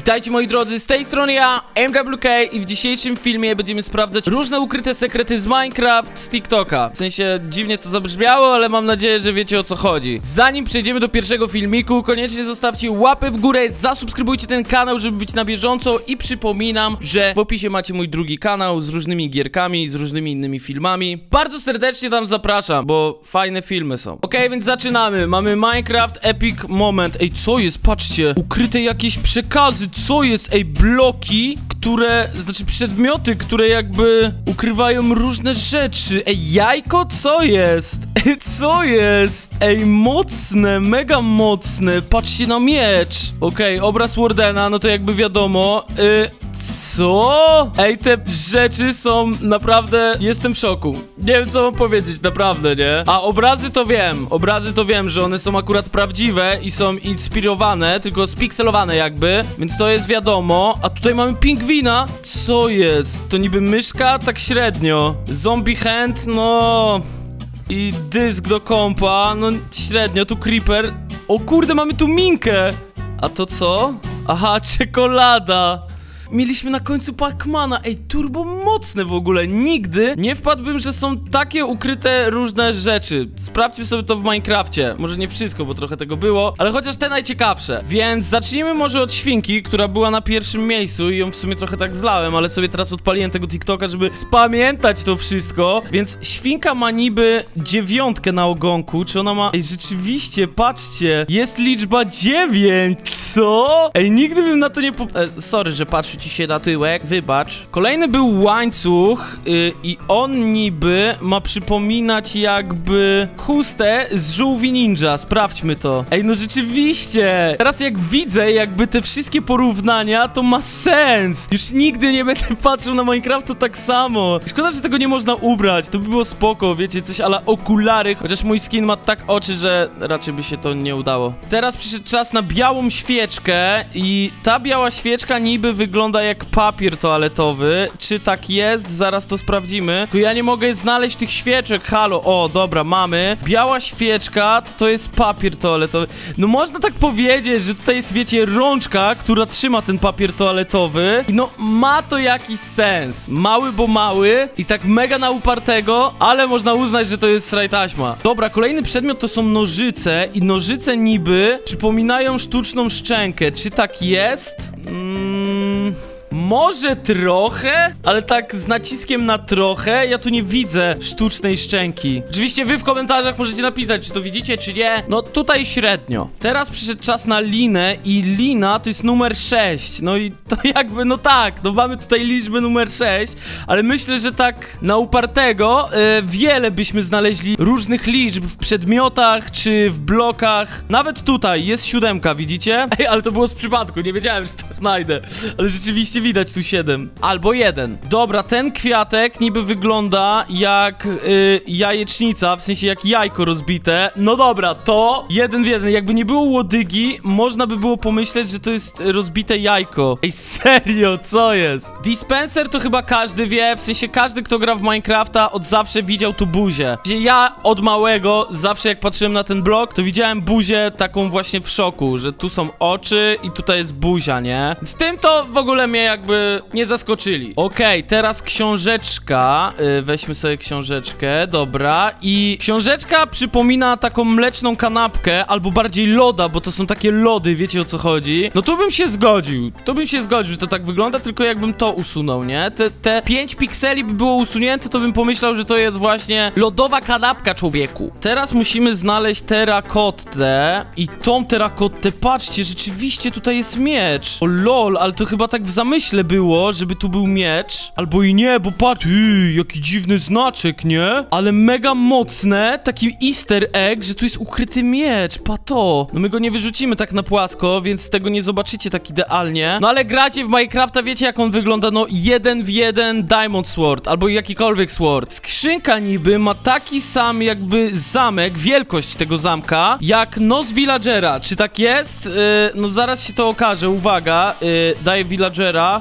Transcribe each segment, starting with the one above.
Witajcie moi drodzy, z tej strony ja, MWK, i w dzisiejszym filmie będziemy sprawdzać różne ukryte sekrety z Minecraft z TikToka. W sensie dziwnie to zabrzmiało, ale mam nadzieję, że wiecie o co chodzi. Zanim przejdziemy do pierwszego filmiku, koniecznie zostawcie łapę w górę, zasubskrybujcie ten kanał, żeby być na bieżąco i przypominam, że w opisie macie mój drugi kanał z różnymi gierkami, z różnymi innymi filmami. Bardzo serdecznie tam zapraszam, bo fajne filmy są. Okej, więc zaczynamy. Mamy Minecraft Epic Moment. Ej, co jest? Patrzcie, ukryte jakieś przekazy. Co jest? Ej, bloki, które, znaczy przedmioty, które jakby ukrywają różne rzeczy. Ej, jajko? Co jest? Ej, co jest? Ej, mocne, mega mocne. Patrzcie na miecz. Okej, obraz Wardena, no to jakby wiadomo. Co? Ej, te rzeczy są naprawdę... Jestem w szoku. Nie wiem, co mam powiedzieć, naprawdę, nie? A obrazy to wiem, że one są akurat prawdziwe i są inspirowane, tylko spikselowane jakby, więc to jest wiadomo. A tutaj mamy pingwina. Co jest? To niby myszka? Tak średnio. Zombie hand? No... I dysk do kompa? No średnio. Tu creeper. O kurde, mamy tu minkę. A to co? Aha, czekolada. Mieliśmy na końcu Pacmana. Ej, turbo mocne w ogóle. Nigdy nie wpadłbym, że są takie ukryte różne rzeczy. Sprawdźmy sobie to w Minecrafcie. Może nie wszystko, bo trochę tego było, ale chociaż te najciekawsze. Więc zacznijmy może od świnki, która była na pierwszym miejscu i ją w sumie trochę tak zlałem, ale sobie teraz odpaliłem tego TikToka, żeby spamiętać to wszystko. Więc świnka ma niby 9 na ogonku. Czy ona ma... Ej, rzeczywiście, patrzcie. Jest liczba 9. Co? Ej, nigdy bym na to nie sorry, że patrzy ci się na tyłek, wybacz. Kolejny był łańcuch i on niby ma przypominać jakby chustę z żółwi ninja. Sprawdźmy to. Ej, no rzeczywiście. Teraz jak widzę jakby te wszystkie porównania, to ma sens. Już nigdy nie będę patrzył na Minecrafta tak samo. Szkoda, że tego nie można ubrać. To by było spoko, wiecie, coś ala okulary. Chociaż mój skin ma tak oczy, że raczej by się to nie udało. Teraz przyszedł czas na białą świeczkę i ta biała świeczka niby wygląda jak papier toaletowy. Czy tak jest? Zaraz to sprawdzimy. Tylko ja nie mogę znaleźć tych świeczek. Halo, o, dobra, mamy. Biała świeczka to jest papier toaletowy. No można tak powiedzieć, że tutaj jest, wiecie, rączka, która trzyma ten papier toaletowy. I no, ma to jakiś sens. Mały, bo mały i tak mega na upartego, ale można uznać, że to jest sraj taśma. Dobra, kolejny przedmiot to są nożyce i nożyce niby przypominają sztuczną szczękę. Czy tak jest? Może trochę, ale tak z naciskiem na trochę. Ja tu nie widzę sztucznej szczęki. Oczywiście wy w komentarzach możecie napisać, czy to widzicie, czy nie. No tutaj średnio. Teraz przyszedł czas na linę i lina to jest numer 6. No i to jakby, no tak, no mamy tutaj liczbę numer 6, ale myślę, że tak na upartego wiele byśmy znaleźli różnych liczb w przedmiotach, czy w blokach. Nawet tutaj jest 7, widzicie? Ej, ale to było z przypadku, nie wiedziałem, że to znajdę. Ale rzeczywiście widać tu 7. Albo 1. Dobra, ten kwiatek niby wygląda jak jajecznica, w sensie jak jajko rozbite. No dobra, to 1 w 1. Jakby nie było łodygi, można by było pomyśleć, że to jest rozbite jajko. Ej, serio, co jest? Dispenser to chyba każdy wie, w sensie każdy, kto gra w Minecrafta, od zawsze widział tu buzię. Ja od małego, zawsze jak patrzyłem na ten blok, to widziałem buzię taką właśnie w szoku, że tu są oczy i tutaj jest buzia, nie? Z tym to w ogóle mnie jakby nie zaskoczyli. Okej, teraz książeczka. Weźmy sobie książeczkę, dobra. I książeczka przypomina taką mleczną kanapkę, albo bardziej loda, bo to są takie lody, wiecie o co chodzi. No tu bym się zgodził. Że to tak wygląda, tylko jakbym to usunął, nie? Te 5 pikseli by było usunięte, to bym pomyślał, że to jest właśnie lodowa kanapka, człowieku. Teraz musimy znaleźć terakotę i tą terakotę, patrzcie, rzeczywiście tutaj jest miecz. O lol, ale to chyba tak w zamyśle było, żeby tu był miecz. Albo i nie, bo patrz, jaki dziwny znaczek, nie? Ale mega mocne, taki easter egg, że tu jest ukryty miecz, pato. No my go nie wyrzucimy tak na płasko, więc tego nie zobaczycie tak idealnie. No ale gracie w Minecrafta, wiecie jak on wygląda, no 1 w 1 Diamond Sword, albo jakikolwiek sword. Skrzynka niby ma taki sam jakby zamek, wielkość tego zamka, jak nos villagera. Czy tak jest? No zaraz się to okaże, uwaga, daję villagera.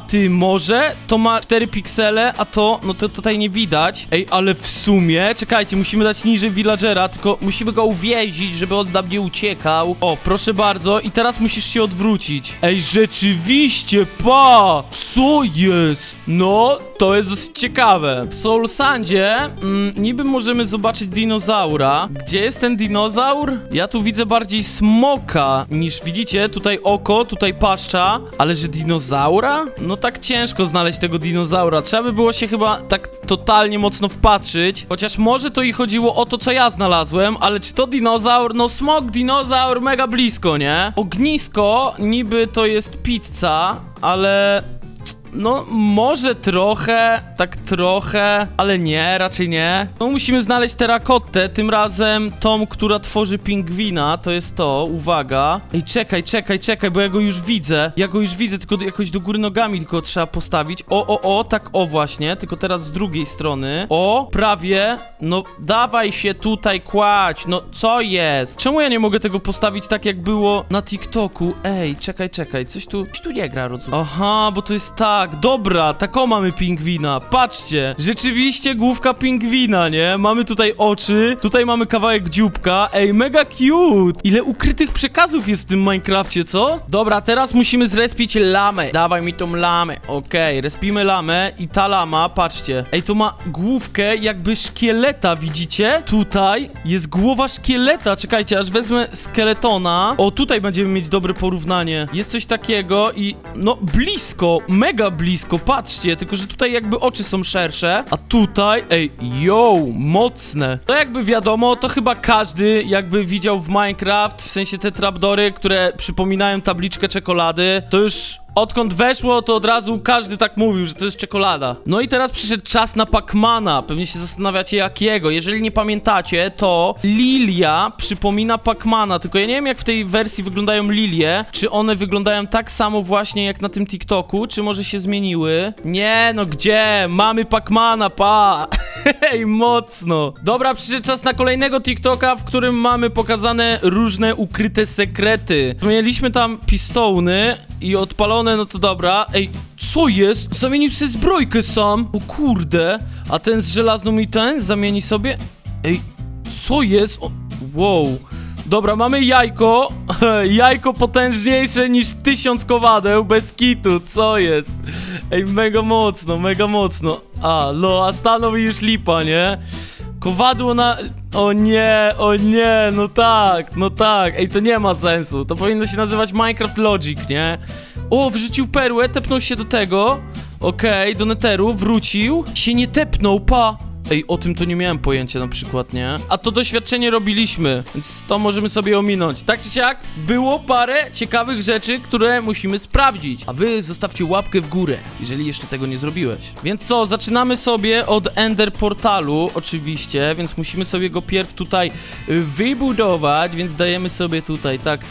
ty, może to ma 4 piksele, a to, no to tutaj nie widać. Ej, ale w sumie, czekajcie, musimy dać niżej villagera, tylko musimy go uwięzić, żeby on nam nie uciekał. O, proszę bardzo, i teraz musisz się odwrócić. Ej, rzeczywiście, pa! Co jest? No, to jest dosyć ciekawe. W Soul Sandzie niby możemy zobaczyć dinozaura. Gdzie jest ten dinozaur? Ja tu widzę bardziej smoka niż widzicie. Tutaj oko, tutaj paszcza. Ale że dinozaura? No tak ciężko znaleźć tego dinozaura. Trzeba by było się chyba tak totalnie mocno wpatrzyć. Chociaż może to i chodziło o to, co ja znalazłem. Ale czy to dinozaur? No smok, dinozaur, mega blisko, nie? Ognisko niby to jest pizza, ale... no, może trochę, tak trochę, ale nie, raczej nie. No, musimy znaleźć terakotę, tym razem tą, która tworzy pingwina, to jest to, uwaga. Ej, czekaj, bo ja go już widzę. Tylko jakoś do góry nogami tylko trzeba postawić. O, tak, o właśnie, tylko teraz z drugiej strony. O, prawie, no, dawaj się tutaj kładź, no, co jest? Czemu ja nie mogę tego postawić tak, jak było na TikToku? Ej, czekaj, coś tu nie gra, rozumiem. Aha, bo to jest tak. Dobra, taką mamy pingwina. Patrzcie, rzeczywiście główka pingwina, nie? Mamy tutaj oczy, tutaj mamy kawałek dzióbka. Ej, mega cute. Ile ukrytych przekazów jest w tym Minecrafcie, co? Dobra, teraz musimy zrespić lamę. Dawaj mi tą lamę. Okej, respimy lamę i ta lama, patrzcie. Ej, to ma główkę jakby szkieleta, widzicie? Tutaj jest głowa szkieleta. Czekajcie, aż wezmę skeletona. O, tutaj będziemy mieć dobre porównanie. Jest coś takiego i no blisko, mega blisko, patrzcie, tylko że tutaj jakby oczy są szersze, a tutaj, ej, mocne. To jakby wiadomo, to chyba każdy jakby widział w Minecraft, w sensie te trapdory, które przypominają tabliczkę czekolady, to już... odkąd weszło, to od razu każdy tak mówił, że to jest czekolada. No i teraz przyszedł czas na Pacmana. Pewnie się zastanawiacie jakiego. Jeżeli nie pamiętacie, to lilia przypomina Pacmana. Tylko ja nie wiem, jak w tej wersji wyglądają lilie. Czy one wyglądają tak samo właśnie jak na tym TikToku? Czy może się zmieniły? Nie, no gdzie? Mamy Pacmana, pa! Hej, mocno. Dobra, przyszedł czas na kolejnego TikToka, w którym mamy pokazane różne ukryte sekrety. Mieliśmy tam pistony i odpalone, no to dobra. Ej, co jest? Zamienił sobie zbrojkę sam. O kurde. A ten z żelazną i ten zamieni sobie... Ej, co jest? O, wow. Dobra, mamy jajko. Jajko potężniejsze niż 1000 kowadeł, bez kitu. Co jest? Ej, mega mocno, mega mocno. A stanął i już lipa, nie? Kowadło na... O nie, no tak. Ej, to nie ma sensu. To powinno się nazywać Minecraft Logic, nie? O, wrzucił perłę, tepnął się do tego. Okej, do netheru, wrócił. Się nie tepnął, pa. Ej, o tym to nie miałem pojęcia na przykład, nie? A to doświadczenie robiliśmy, więc to możemy sobie ominąć. Tak czy siak, było parę ciekawych rzeczy, które musimy sprawdzić. A wy zostawcie łapkę w górę, jeżeli jeszcze tego nie zrobiłeś. Więc co, zaczynamy sobie od Ender Portalu, oczywiście, więc musimy sobie go pierw tutaj wybudować, więc dajemy sobie tutaj tak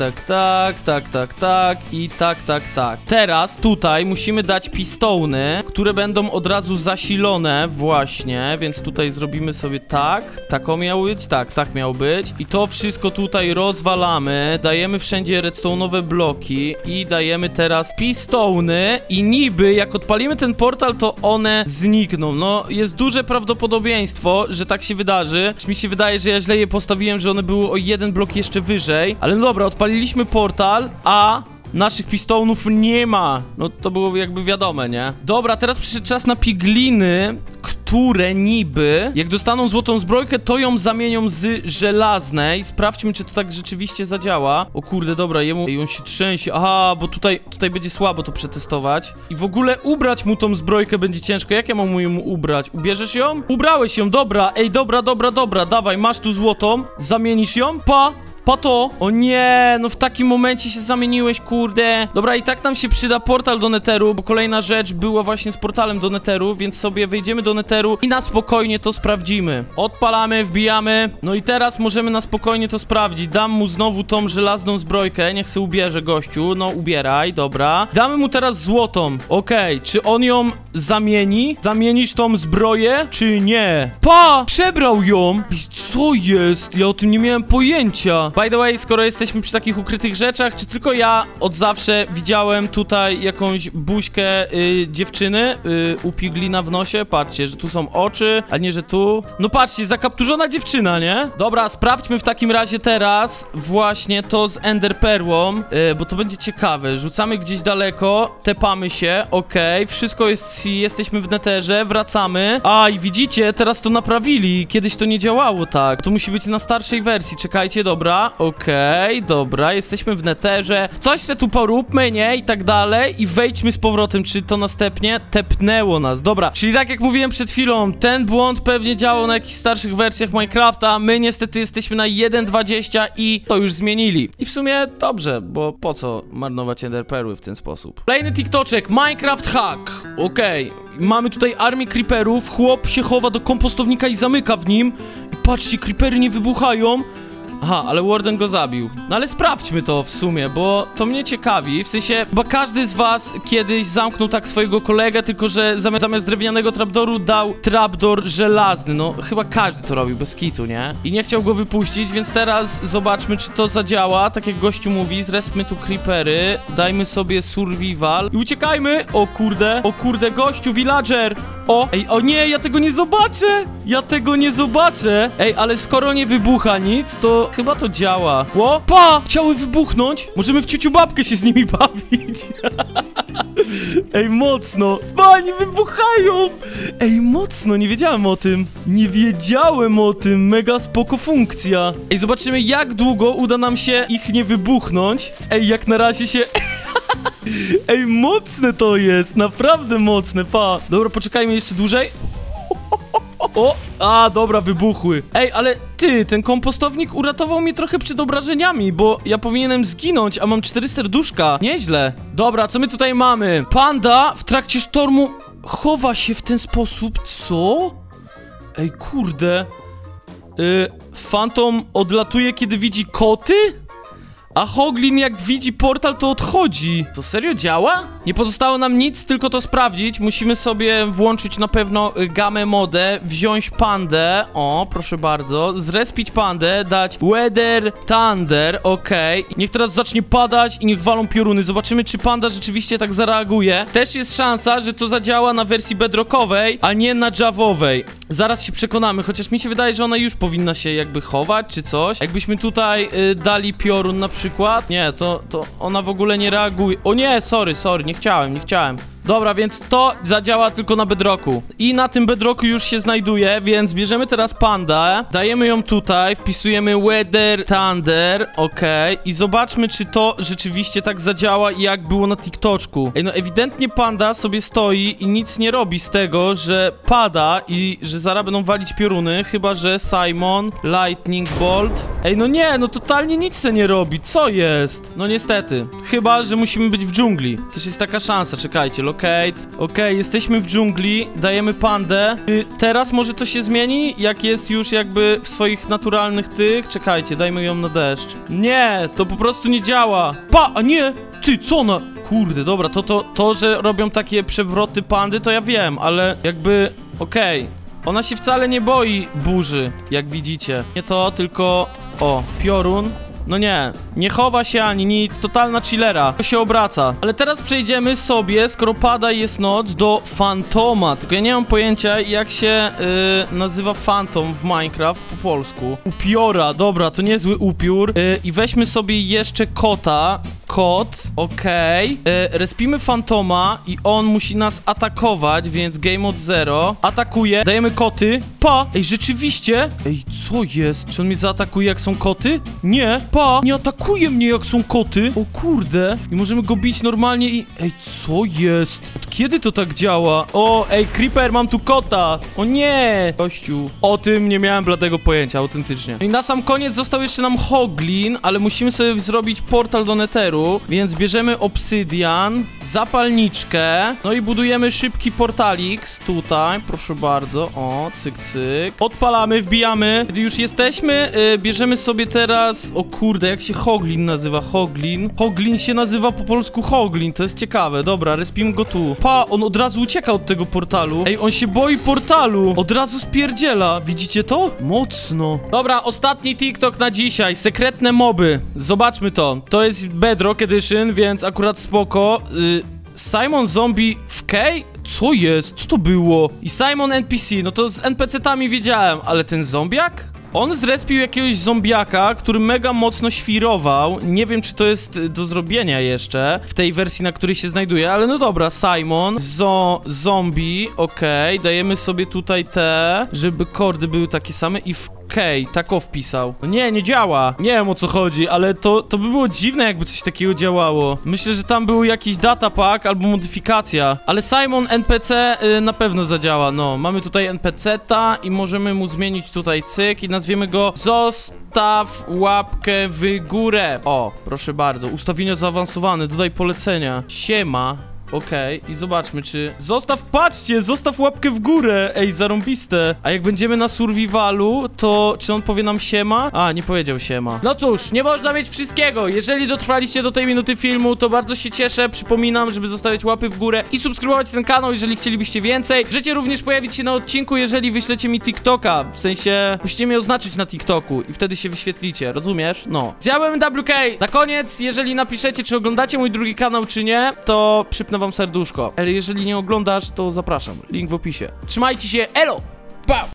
i tak. Teraz tutaj musimy dać pistony, które będą od razu zasilone właśnie, więc tutaj zrobimy sobie tak. Taką miało być? Tak miało być. I to wszystko tutaj rozwalamy. Dajemy wszędzie redstone'owe bloki i dajemy teraz pistony i niby jak odpalimy ten portal, to one znikną. No, jest duże prawdopodobieństwo, że tak się wydarzy. Mi się wydaje, że ja źle je postawiłem, że one były o jeden blok jeszcze wyżej. Ale no dobra, odpaliliśmy portal, a... naszych pistonów nie ma. No to było jakby wiadome, nie? Dobra, teraz przyszedł czas na pigliny, które niby, jak dostaną złotą zbrojkę, to ją zamienią z żelaznej. Sprawdźmy, czy to tak rzeczywiście zadziała. O kurde, dobra, on się trzęsie. Aha, bo tutaj będzie słabo to przetestować. I w ogóle ubrać mu tą zbrojkę będzie ciężko. Jak ja mam mu ubrać? Ubierzesz ją? Ubrałeś ją, dobra. Ej, dobra. Dawaj, masz tu złotą. Zamienisz ją? Pato! O nie, no w takim momencie się zamieniłeś, kurde. Dobra, i tak nam się przyda portal do netheru, bo kolejna rzecz była właśnie z portalem do netheru, więc sobie wejdziemy do netheru i na spokojnie to sprawdzimy. Odpalamy, wbijamy. No i teraz możemy na spokojnie to sprawdzić. Dam mu znowu tą żelazną zbrojkę, niech se ubierze gościu. No ubieraj, dobra. Damy mu teraz złotą. Okej, czy on ją zamieni? Zamienisz tą zbroję, czy nie? Pa! Przebrał ją! I co jest? Ja o tym nie miałem pojęcia. By the way, skoro jesteśmy przy takich ukrytych rzeczach, czy tylko ja od zawsze widziałem tutaj jakąś buźkę dziewczyny u piglina w nosie? Patrzcie, że tu są oczy, a nie, że tu. No patrzcie, zakapturzona dziewczyna, nie? Dobra, sprawdźmy w takim razie teraz właśnie to z Ender Perłą, bo to będzie ciekawe. Rzucamy gdzieś daleko, tepamy się, okej, wszystko jest, jesteśmy w neterze, wracamy. A, i widzicie, teraz to naprawili. Kiedyś to nie działało tak. To musi być na starszej wersji, czekajcie, dobra, okej, dobra, jesteśmy w neterze. Coś se tu poróbmy, nie? I tak dalej. I wejdźmy z powrotem, czy to następnie tepnęło nas, dobra. Czyli tak jak mówiłem przed chwilą, ten błąd pewnie działał na jakichś starszych wersjach Minecrafta. My niestety jesteśmy na 1.20 i to już zmienili. I w sumie dobrze, bo po co marnować Ender Perły w ten sposób? Kolejny TikToczek, Minecraft hack. Okej, mamy tutaj armię creeperów, chłop się chowa do kompostownika i zamyka w nim. I patrzcie, creepery nie wybuchają. Aha, ale Warden go zabił. No ale sprawdźmy to w sumie, bo to mnie ciekawi. W sensie, bo każdy z was kiedyś zamknął tak swojego kolegę, tylko że zamiast drewnianego trapdoru dał trapdor żelazny. No, chyba każdy to robił, bez kitu, nie? I nie chciał go wypuścić, więc teraz zobaczmy, czy to zadziała. Tak jak gościu mówi, zrespmy tu creepery, dajmy sobie survival i uciekajmy! O kurde, gościu, villager! O, ej, o nie, ja tego nie zobaczę! Ja tego nie zobaczę! Ej, ale skoro nie wybucha nic, to chyba to działa. Ło, pa! Chciały wybuchnąć! Możemy w ciuciu babkę się z nimi bawić. Ej, mocno! Pa, nie wybuchają! Ej, mocno, nie wiedziałem o tym. Nie wiedziałem o tym. Mega spoko funkcja. Ej, zobaczymy, jak długo uda nam się ich nie wybuchnąć. Ej, jak na razie się... Ej, mocne to jest, naprawdę mocne, pa. Dobra, poczekajmy jeszcze dłużej. O, a, dobra, wybuchły. Ej, ale ty, ten kompostownik uratował mnie trochę przed obrażeniami, bo ja powinienem zginąć, a mam 4 serduszka. Nieźle. Dobra, co my tutaj mamy? Panda w trakcie sztormu chowa się w ten sposób, co? Ej, kurde. Phantom odlatuje, kiedy widzi koty? A Hoglin jak widzi portal, to odchodzi. To serio działa? Nie pozostało nam nic, tylko to sprawdzić. Musimy sobie włączyć na pewno gamę modę, wziąć pandę. O, proszę bardzo. Zrespić pandę, dać Weather Thunder, okej. Niech teraz zacznie padać i niech walą pioruny. Zobaczymy, czy panda rzeczywiście tak zareaguje. Też jest szansa, że to zadziała na wersji bedrockowej, a nie na javowej. Zaraz się przekonamy, chociaż mi się wydaje, że ona już powinna się jakby chować, czy coś. Jakbyśmy tutaj dali piorun na przykład. Nie, to ona w ogóle nie reaguje. O nie, sorry, nie chciałem. Dobra, więc to zadziała tylko na bedrocku. I na tym bedrocku już się znajduje, więc bierzemy teraz pandę, dajemy ją tutaj, wpisujemy Weather Thunder, okej. I zobaczmy, czy to rzeczywiście tak zadziała, jak było na TikToczku. Ej, no ewidentnie panda sobie stoi i nic nie robi z tego, że pada i że zaraz będą walić pioruny, chyba że Simon, Lightning Bolt. Ej, no nie, no totalnie nic se nie robi, co jest? No niestety. Chyba że musimy być w dżungli. Też jest taka szansa, czekajcie, Okej, jesteśmy w dżungli, dajemy pandę. Teraz może to się zmieni, jak jest już jakby w swoich naturalnych tych. Czekajcie, dajmy ją na deszcz. Nie, to po prostu nie działa. Pa, a nie! Ty, co ona? Kurde, dobra, to, że robią takie przewroty pandy, to ja wiem, ale jakby... Okej. Ona się wcale nie boi burzy, jak widzicie. Nie to, tylko... O, piorun. No nie chowa się ani nic, totalna chillera. To się obraca. Ale teraz przejdziemy sobie, skoro pada i jest noc, do Fantoma. Tylko ja nie mam pojęcia, jak się nazywa Phantom w Minecraft po polsku. Upiora, dobra, to niezły upiór. I weźmy sobie jeszcze kota. Kot, okej. Respimy Fantoma i on musi nas atakować, więc game mode 0. Atakuje, dajemy koty. Pa! Ej, rzeczywiście? Ej, co jest? Czy on mnie zaatakuje, jak są koty? Nie, pa! Nie atakuje mnie, jak są koty. O kurde. I możemy go bić normalnie i... Ej, co jest? Od kiedy to tak działa? O, ej, creeper, mam tu kota. O nie! Gościu. O tym nie miałem bladego pojęcia, autentycznie. I na sam koniec został jeszcze nam Hoglin, ale musimy sobie zrobić portal do Netheru. Więc bierzemy obsydian, zapalniczkę, no i budujemy szybki portalix tutaj, proszę bardzo, o, cyk, cyk. Odpalamy, wbijamy. Gdy już jesteśmy, bierzemy sobie teraz, o kurde, jak się Hoglin nazywa, Hoglin. Hoglin się nazywa po polsku Hoglin, to jest ciekawe, dobra, respimy go tu. pa, on od razu ucieka od tego portalu. Ej, on się boi portalu. Od razu spierdziela. Widzicie to? Mocno. Dobra, ostatni TikTok na dzisiaj. Sekretne moby. Zobaczmy to. To jest Bedrock Edition, więc akurat spoko. Simon Zombie w K? Co jest? Co to było? I Simon NPC, no to z NPC-tami wiedziałem, ale ten zombiak? On zrespił jakiegoś zombiaka, który mega mocno świrował. Nie wiem, czy to jest do zrobienia jeszcze w tej wersji, na której się znajduje, ale no dobra, Simon, zombie, okej, dajemy sobie tutaj te, żeby kordy były takie same i w tak wpisał. No nie działa. Nie wiem, o co chodzi, ale to by było dziwne, jakby coś takiego działało. Myślę, że tam był jakiś datapack albo modyfikacja, ale Simon NPC na pewno zadziała. No, mamy tutaj NPC-ta i możemy mu zmienić tutaj cyk i nazwiemy go Zostaw łapkę w górę. O, proszę bardzo, ustawienia zaawansowane, dodaj polecenia. Siema. Okej, i zobaczmy, czy... Patrzcie, zostaw łapkę w górę. Ej, zarąbiste. A jak będziemy na survivalu, to czy on powie nam siema? A, nie powiedział siema. No cóż, nie można mieć wszystkiego. Jeżeli dotrwaliście do tej minuty filmu, to bardzo się cieszę. Przypominam, żeby zostawiać łapy w górę i subskrybować ten kanał, jeżeli chcielibyście więcej. Możecie również pojawić się na odcinku, jeżeli wyślecie mi TikToka. W sensie, musicie mnie oznaczyć na TikToku i wtedy się wyświetlicie, rozumiesz? No. Ja byłem WK. Na koniec, jeżeli napiszecie, czy oglądacie mój drugi kanał, czy nie, to przypnę wam serduszko. Ale jeżeli nie oglądasz, to zapraszam. Link w opisie. Trzymajcie się, elo! Pa!